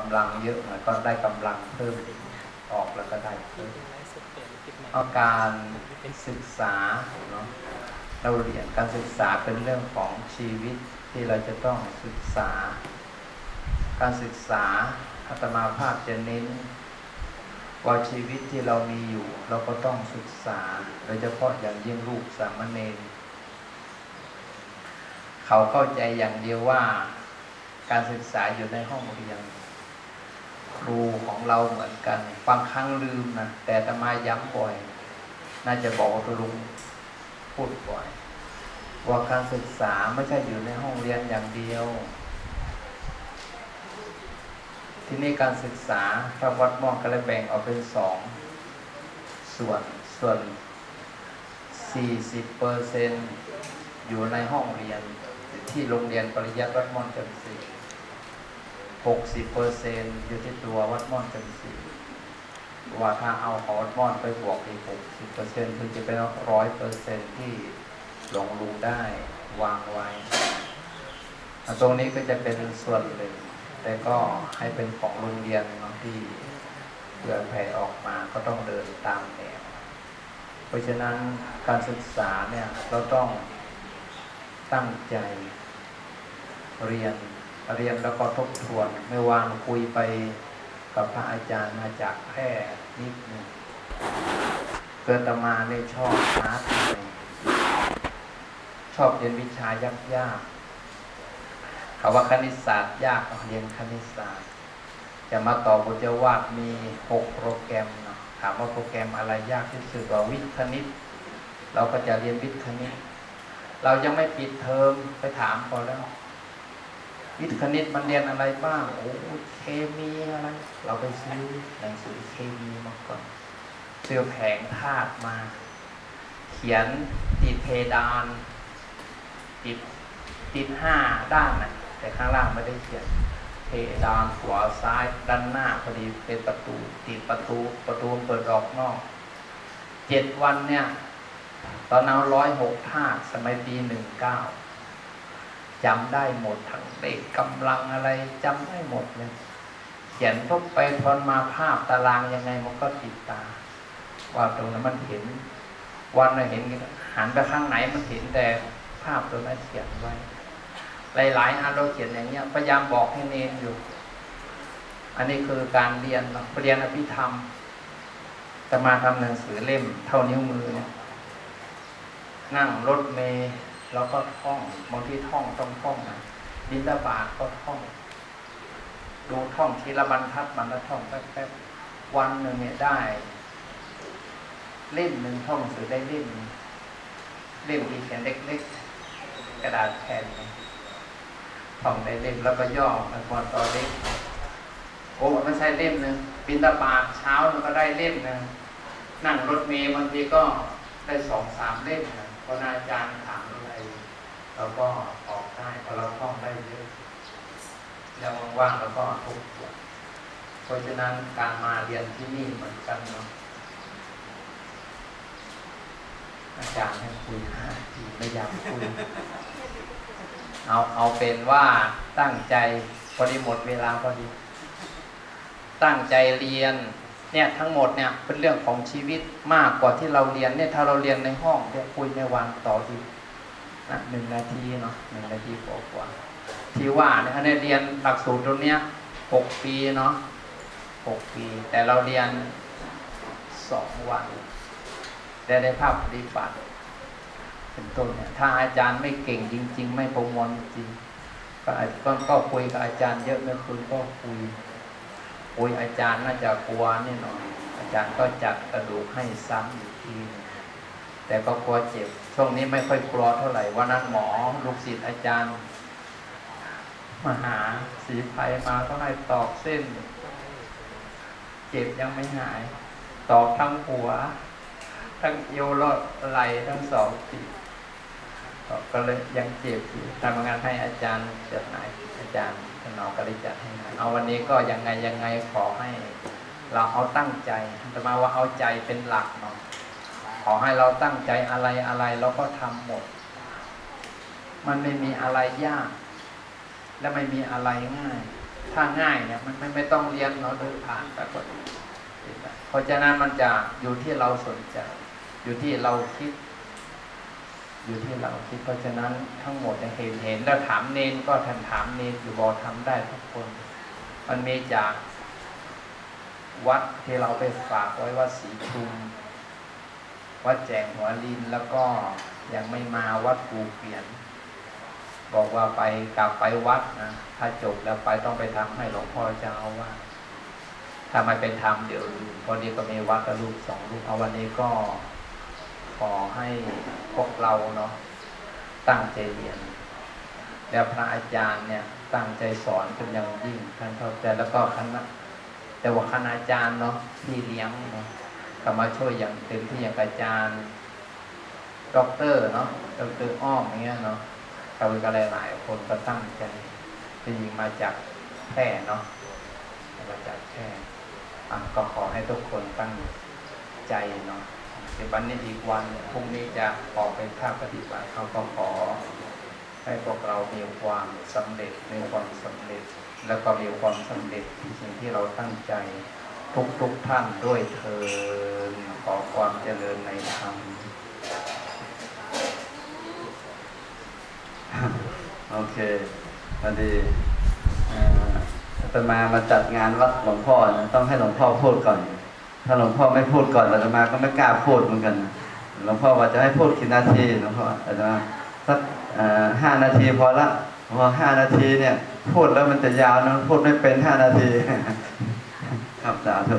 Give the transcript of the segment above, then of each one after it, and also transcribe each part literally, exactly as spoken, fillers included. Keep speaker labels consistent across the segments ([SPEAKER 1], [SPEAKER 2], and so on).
[SPEAKER 1] ำลังเยอะหน่อยก็ได้กำลังเพิ่มออกแล้วก็ได้เพิ่มเอาการศึกษาเนาะเราเรียนการศึกษาเป็นเรื่องของชีวิตที่เราจะต้องศึกษาการศึกษาอาตมาภาพจะเน้นว่าชีวิตที่เรามีอยู่เราก็ต้องศึกษาโดยเฉพาะอย่างยิ่งลูกสามเณรเขาเข้าใจอย่างเดียวว่าการศึกษาอยู่ในห้องเรียนครูของเราเหมือนกันบางครั้งลืมนะแต่อาตมาย้ำบ่อยน่าจะบอกว่าลุงพูดบ่อยว่าการศึกษาไม่ใช่อยู่ในห้องเรียนอย่างเดียวที่นี่การศึกษาทางวัดม่วงก็เลยแบ่งออกเป็นสองส่วนส่วน สี่สิบเปอร์เซ็นต์ อยู่ในห้องเรียนที่โรงเรียนปริยัติวัดม่วงจันทร์ศรี หกสิบเปอร์เซ็นต์ อยู่ที่ตัววัดม่วงจันทร์ศรีว่าถ้าเอาของวัดม่วงไปบวกอีก หกสิบเปอร์เซ็นต์ คือจะเป็น หนึ่งร้อยเปอร์เซ็นต์ ที่หลวงลุงได้วางไว้ตรงนี้ก็จะเป็นส่วนหนึ่งแต่ก็ให้เป็นของโรงเรียนเนาะที่เผื่อแผ่ออกมาก็ต้องเดินตามแนวเพราะฉะนั้นการศึกษาเนี่ยเราต้องตั้งใจเรียนเรียนแล้วก็ทบทวนไม่วางคุยไปกับพระอาจารย์มาจากแพร่นิดนึงเกิดตมาไม่ชอบท้าทายชอบเรียนวิชายากๆเขาว่าคณิตศาสตร์ยากเรียนคณิตศาสตร์จะมาต่อบทเจวาดมีหกโปรแกรมเนาะถามว่าโปรแกรมอะไรยากที่สุดว่าวิทย์คณิตเราก็จะเรียนวิทย์คณิตเรายังไม่ปิดเทอมไปถามพอแล้ววิทย์คณิตมันเรียนอะไรบ้างโอ้เคมีอะไรเราไปซื้อหนังสือเคมีมาก่อนซื้อแผงธาตุมาเขียนติดเพดานติดติดห้าด้านนะแต่ข้างล่างไม่ได้เขียนเพดานขวาซ้ายด้านหน้าพอดีเป็นประตูติดประตูประตูเปิดออกนอกเจ็ดวันเนี่ยตอนนั้นร้อยหกธาตุสมัยปีหนึ่งเก้าจำได้หมดทั้งเลขกำลังอะไรจำได้หมดเลยเขียนทบไปทวนมาภาพตารางยังไงมันก็ติดตาว่าตรงนั้นมันเห็นวันเราเห็นหันไปข้างไหนมันเห็นแต่ภาพตัวนั้นเขียนไว้หลายๆอันเราเขียนอย่างเงี้ยพยายามบอกให้เน้นอยู่อันนี้คือการเรียนเรียนอภิธรรมแต่มาทำหนังสือเล่มเท่านิ้วมือเนี่ยนั่งรถเมล์แล้วก็ท่องบางทีท่องต้องท่องนะบิณฑบาตก็ท่องดูท่องทีละบรรทัดบรรทัดท่องแป๊บๆวันหนึ่งเนี่ยได้เล่มหนึ่งท่องหนังสือได้เล่มเล่มที่เขียนเล็กๆกระดาษแผ่นท่องได้เล่มแล้วก็ย่อมันพอต่อเล่มโอ้ไม่ใช่เล่มหนึ่งบิณฑบาตเช้ามันก็ได้เล่มหนึ่งนั่งรถเมล์บางทีก็ได้สองสามเล่มนะพออาจารย์ถามอะไรเราก็ตอบได้พอเราท่องได้เยอะแล้วว่างๆเราก็ทบทวนเพราะฉะนั้นการมาเรียนที่นี่เหมือนกันเนาะอาจารย์ให้คุยห้าทีไม่อยากคุยเอาเอาเป็นว่าตั้งใจพอดีหมดเวลาพอดีตั้งใจเรียนเนี่ยทั้งหมดเนี่ยเป็นเรื่องของชีวิตมากกว่าที่เราเรียนเนี่ยถ้าเราเรียนในห้องเดี๋ยวคุยในวันต่อทีนะหนึ่งนาทีเนาะหนึ่งนาทีกว่าที่ว่าเนี่ยในเรียนหลักสูตรตรงเนี้ยหกปีเนาะหกปีแต่เราเรียนสองวันแต่ในภาพปฏิบัติเป็นต้นเนี่ยถ้าอาจารย์ไม่เก่งจริงๆไม่ประมวลจริงก็ก็ก็คุยกับอาจารย์เยอะเมื่อคืนก็คุยคุยอาจารย์น่าจะกลัวนี่หน่อยอาจารย์ก็จัดกระดูกให้ซ้ำอีกทีแต่ก็กลัวเจ็บช่วงนี้ไม่ค่อยกลัวเท่าไหร่วันนั้นหมอลูกศิษย์อาจารย์มาหาสีไพมาก็ให้ตอกเส้นเจ็บยังไม่หายตอกทั้งหัวทั้งเอวลอดไหล่ทั้งสองทีก็เลยยังเจ็บอยู่ทำงานให้อาจารย์จัดไหนอาจารย์ท่านนอกก็ได้จัดให้เอาวันนี้ก็ยังไงยังไงขอให้เราเอาตั้งใจแต่มาว่าเอาใจเป็นหลักเนาะขอให้เราตั้งใจอะไรอะไรเราก็ทำหมดมันไม่มีอะไรยากและไม่มีอะไรง่ายถ้าง่ายเนี่ยมันไม่ไม่ต้องเรียนเนาะเดินผ่านแต่ก็เพราะฉะนั้นมันจะอยู่ที่เราสนใจอยู่ที่เราคิดอยู่ที่เราคิดเพราะฉะนั้นทั้งหมดเห็นเห็นแล้วถามเนนก็ท่านถามเนนอยู่บอกทำได้ทุกคนมันมีจากวัดที่เราไปฝากไว้วัดศรีชุมวัดแจงหัวลินแล้วก็ยังไม่มาวัดกูเปลี่ยนบอกว่าไปกลับไปวัดนะถ้าจบแล้วไปต้องไปทำให้หลวงพ่อเจ้าอาว่าสถ้าไม่ไปทำเดี๋ยวพอดีก็มีวัดกับลูกสองลูกเอาวันนี้ก็ขอให้พวกเราเนาะตั้งใจเรียนแล้วพระอาจารย์เนี่ยตั้งใจสอนเป็นอย่างยิ่งท่านเข้าใจแล้วก็คณะแต่ว่าคณาจารย์เนาะที่เลี้ยงเนาะก็มาช่วยอย่างเต็มที่อย่างอาจารย์ด็อกเตอร์เนาะด็อกเตอร์อ้อมอย่างเงี้ยเนาะเขาก็หลายๆคนก็ตั้งใจที่มาจากแพร่เนาะมาจากแพร่ก็ขอให้ทุกคนตั้งใจเนาะในวันนี้อีกวันพรุ่งนี้จะออกไปภาคปฏิบัติเขาก็ขอให้พวกเรามีความสำเร็จมีความสำเร็จแล้วก็มีความสำเร็จในสิ่งที่เราตั้งใจทุกทุกท่านด้วยเถิดขอความเจริญในธรรม
[SPEAKER 2] โอเคพอดีอาตมามาจัดงานวัดหลวงพ่อนะต้องให้หลวงพ่อพูดก่อนถ้าหลวงพ่อไม่พูดก่อนอาตมาก็ไม่กล้าพูดเหมือนกันหลวงพ่อว่าจะให้พูดกี่นาทีหลวงพ่ออาตมาสักห้านาทีพอละพอห้านาทีเนี่ยพูดแล้วมันจะยาวนะพูดไม่เป็นห้านาทีครับสาธุ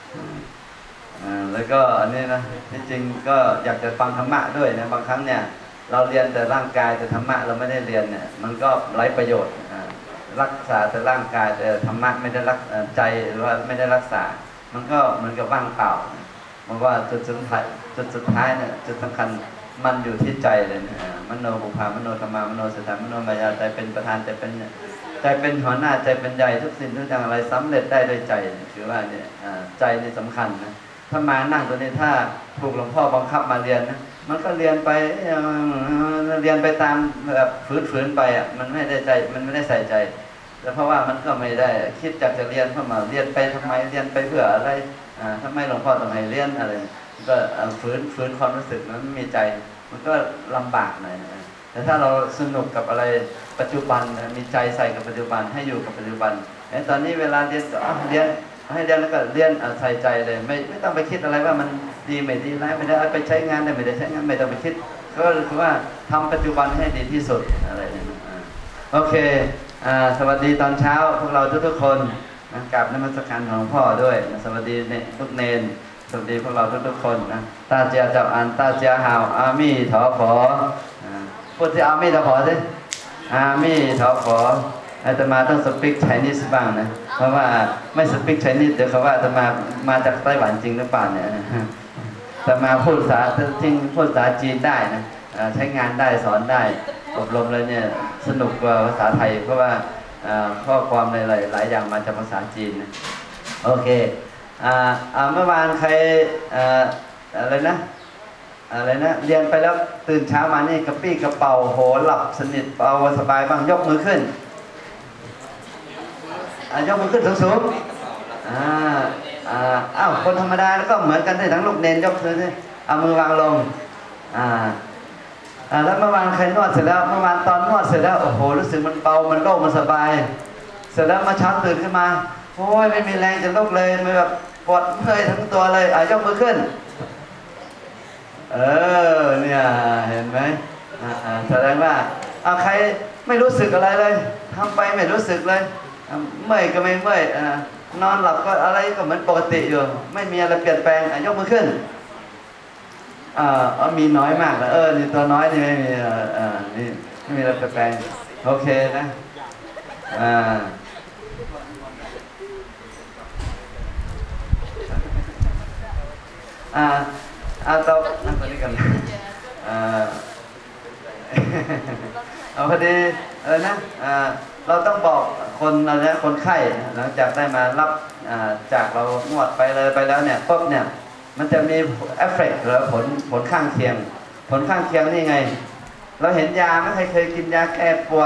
[SPEAKER 2] แล้วก็อันนี้นะที่จริงก็อยากจะฟังธรรมะด้วยนะบางครั้งเนี่ยเราเรียนแต่ร่างกายแต่ธรรมะเราไม่ได้เรียนเนี่ยมันก็ไร้ประโยชน์รักษาแต่ร่างกายแต่ธรรมะไม่ได้รักใจหรือว่าไม่ได้รักษามันก็เหมือนกับว่างเปล่ามันว่าจุดสุดท้ายจุดสุดท้ายเนี่ยจุดสำคัญมันอยู่ที่ใจเลยนะมโนบุพามโนธรรมามโนสถานมโนมายาใจเป็นประธานใจเป็นใจเป็นหัวหน้าใจเป็นใหญ่ทุกสิ่งทุกอย่างอะไรสำเร็จได้ด้วยใจคือว่าเนี่ยใจนี่สำคัญนะถ้ามานั่งตัวนี้ถ้าถูกหลวงพ่อบังคับมาเรียนนะมันก็เรียนไปเรียนไปตามแบบฝืนๆไปอ่ะมันไม่ได้ใจมันไม่ได้ใส่ใจแล้วเพราะว่ามันก็ไม่ได้คิดจากจะเรียนเข้ามาเรียนไปทำไมเรียนไปเพื่ออะไรอ่าทำไมหลวงพ่อต้องให้เรียนอะไรก็ฝืนฝืนความรู้สึกมันไม่มีใจมันก็ลำบากหน่อยนะแต่ถ้าเราสนุกกับอะไรปัจจุบันมีใจใส่กับปัจจุบันให้อยู่กับปัจจุบันไอ้ตอนนี้เวลาเรียนก็เรียนให้เรียนแล้วก็เรียนใส่ใจเลยไม่ไม่ต้องไปคิดอะไรว่ามันดีไม่ดีร้ายไม่ได้ไปใช้งานได้ไม่ได้ใช้งานไม่ต้องไปคิดก็คือว่าทำปัจจุบันให้ดีที่สุดอะไรอย่างนี้โอเคสวัสดีตอนเช้าพวกเราทุกๆคนนะกราบนมัสการของหลวงพ่อด้วยนะสวัสดีเนี่ยทุกเนรสวัสดีพวกเราทุกๆคนนะตาเจียจับอันตาเจียหาวอามี่ถอขอพูดที่อามี่ถอขอสิอามี่ถอขออาตมาต้องสปีกไชนีสบ้างนะเพราะว่าไม่สปีกไชนีสเดี๋ยวเขาว่าอาตมามาจากไต้หวันจริงหรือเปล่าเนี่ยอาตมาพูดภาษาจริงพูดภาษาจีนได้นะใช้งานได้สอนได้อบรมเลยเนี่ยสนุกกว่าภาษาไทยเพราะว่าข้อความในหลายหลายอย่างมาจากภาษาจีนนะโอเคเมื่อวานใครอะไรนะอะไรนะเรียนไปแล้วตื่นเช้ามานี่กระปี้กระเป๋าโหหลับสนิทเบาสบายบ้างยกมือขึ้นยกมือขึ้นสูงๆอ่าอ่าอ้าวคนธรรมดาแล้วก็เหมือนกันทั้งลูกเนนยกมือสิเอามือวางลงอ่าอ่าแล้วเมื่อวานใครนวดเสร็จแล้วเมื่อวานตอนนวดเสร็จแล้วโอ้โหรู้สึกมันเบามันโล่งมันสบายเสร็จแล้วมาเช้าตื่นขึ้นมาโอ้ยไม่มีแรงจะลุกเลยมือแบบปวดเมื่อยทั้งตัวเลยอ่ะยกมือขึ้นเออเนี่ยเห็นไหมอ่าแสดงว่าเอาใครไม่รู้สึกอะไรเลยทำไปไม่รู้สึกเลยเมื่อยก็ไม่เมื่อยนอนหลับก็อะไรก็เหมือนปกติอยู่ไม่มีอะไรเปลี่ยนแปลงยกมือขึ้นอ่ามีน้อยมากนะเออนี่ตัวน้อยนี่ไม่มีอ่านี่ไม่มีอะไรเปลี่ยนแปลงโอเคนะอ่าอ่าอ่าต่อนั่งตรงนี้กันอ่าเอาพอดีอะไรนะอ่าเราต้องบอกคนอะไรนะคนไข้หลังจากได้มารับจากเรานวดไปเลยไปแล้วเนี่ยปุ๊บเนี่ยมันจะมีเอฟเฟกต์หรือผลผลข้างเคียงผลข้างเคียงนี่ไงเราเห็นยาไม่เคยเคยกินยาแก้ปวด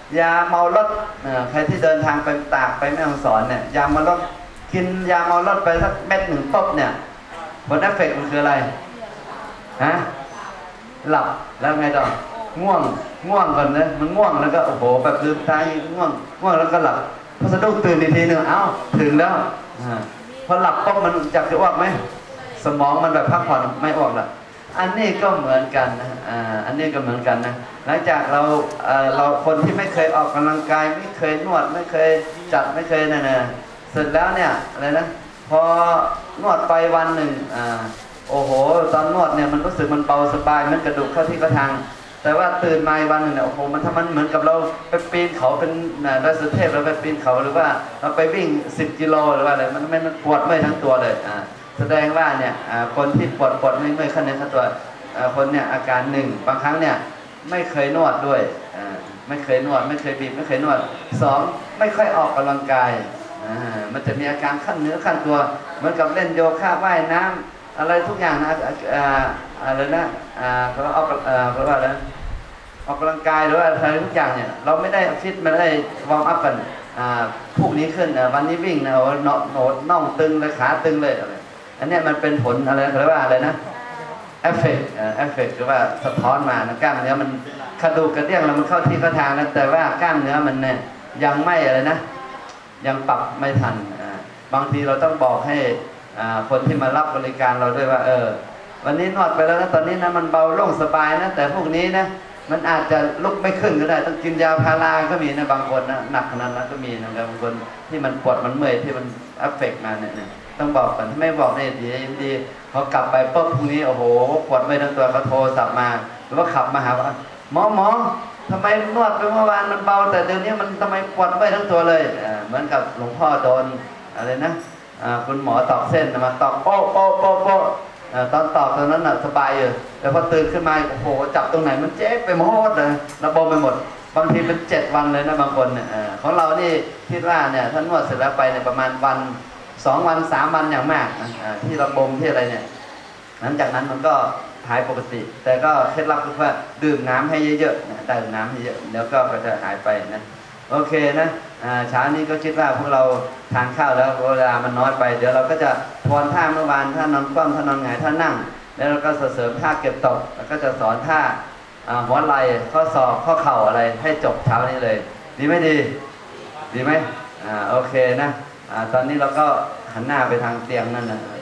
[SPEAKER 2] ยาเมารถใครที่เดินทางไปตากไปแม่ฮ่องสอนเนี่ยยาเมารถกินยาเมารถไปสักเม็ดหนึ่งปุ๊บเนี่ยผลเอฟเฟกต์มันคืออะไรฮะหลับแล้วไงต่อง่วงง่วงก่อนนะมันง่วงแล้วก็โอ้โหแบบลืมตาง่วงง่วงแล้วก็หลับพอสะดุ้งตื่นอีกทีหนึ่งเอ้าถึงแล้วพอหลับปุ๊บมันจับจะอ้วกไหมสมองมันแบบพักผ่อนไม่อ้วกละอันนี้ก็เหมือนกันนะอ่าอันนี้ก็เหมือนกันนะหลังจากเราเอ่อเราคนที่ไม่เคยออกกำลังกายไม่เคยนวดไม่เคยจัดไม่เคยนั่นนะเสร็จแล้วเนี่ยอะไรนะพอนวดไปวันหนึ่งอ่าโอ้โหตอนนวดเนี่ยมันรู้สึกมันเบาสบายมันกระดูกเข้าที่กระทางแต่ว่าตื่นมาวันหนึ่งเนี่ยโอ้โหมันถ้ามันเหมือนกับเราไปปีนเขาเป็นดอยสุเทพเราไปปีนเขาหรือว่าเราไปวิ่งสิบกิโลหรือว่าอะไรมันมันปวดเมื่อยทั้งตัวเลยอ่าแสดงว่าเนี่ยคนที่ปวดปวดไม่เมื่อยขั้นในขั้นตัวคนเนี่ยอาการหนึ่งบางครั้งเนี่ยไม่เคยนวดด้วยไม่เคยนวดไม่เคยบีบไม่เคยนวดสองไม่ค่อยออกกำลังกายมันจะมีอาการขั้นเนื้อขั้นตัวเหมือนกับเล่นโยคะว่ายน้ำอะไรทุกอย่างนะอะไรนะเขาเอาเขาว่าอะไรออกกำลังกายหรือว่าอะไรทุกอย่างเนี่ยเราไม่ได้ฟิตไม่ได้วอร์มอัพกันพวกนี้ขึ้นวันนี้วิ่งนะโหนโหนน่องตึงเลยขาตึงเลยอะไรอันนี้มันเป็นผลอะไรเขาเรียกว่าอะไรนะเอฟเฟกต์เอฟเฟกต์หรือว่าสะท้อนมานะกล้ามเนื้อมันกระดูกกระเดี่ยงแล้วมันเข้าที่เข้าทางนะแต่ว่ากล้ามเนื้อมันเนี่ยยังไม่อะไรนะยังปรับไม่ทันบางทีเราต้องบอกให้คนที่มารับบริการเราด้วยว่าเออวันนี้นวดไปแล้วนะตอนนี้นะมันเบาโล่งสบายนะแต่พวกนี้นะมันอาจจะลุกไม่ขึ้นก็ได้ต้องกินยาพาราก็มีนะบางคนนะหนักขนาดนั้นก็มีนะบางคนที่มันปวดมันเมื่อยที่มันเอฟเฟกต์มาเนี่ยต้องบอกก่อนถ้าไม่บอกเนี่ยดีดีพอกลับไปปุ๊บพรุ่งนี้โอ้โหปวดไม่ทั้งตัวเขาโทรศัพท์มาหรือว่าขับมาหาว่าหมอหมอทำไมนวดไปเมื่อวานมันเบาแต่เดี๋ยวนี้มันทำไมปวดไม่ทั้งตัวเลยเหมือนกับหลวงพ่อโดนอะไรนะคุณหมอตอกเส้นมาตอกโป๊ะโป๊ะโป๊ะโป๊ะตอนตอกตอนนั้นน่ะสบายอยู่แต่พอตื่นขึ้นมาโอ้โหจับตรงไหนมันเจ็บไปหมดเลยระบมไปหมดบางทีเป็นเจ็ดวันเลยนะบางคนเนี่ยของเรานี่คิดว่าเนี่ยถ้านวดเสร็จแล้วไปเนี่ยประมาณวันสองวันสามวันอย่างมากที่ระบมที่อะไรเนี่ยหลังจากนั้นมันก็หายปกติแต่ก็เคล็ดลับคือว่าดื่มน้ำให้เยอะๆดื่มน้ำให้เยอะเดี๋ยวก็จะหายไปนะโอเคนะเช้านี้ก็คิดว่าพวกเราทานข้าวแล้วเวลามันน้อยไปเดี๋ยวเราก็จะทวนท่าเมื่อวานท่านอนคว่ำท่านอนหงายท่านั่งแล้วเราก็เสริมท่าเก็บตกแล้วก็จะสอนท่าหัวไหล่ข้อศอกข้อเข่าอะไรให้จบเช้านี้เลยดีไหมดีดีไหมอ่าโอเคนะอ่าตอนนี้เราก็หันหน้าไปทางเตียงนั่นนะ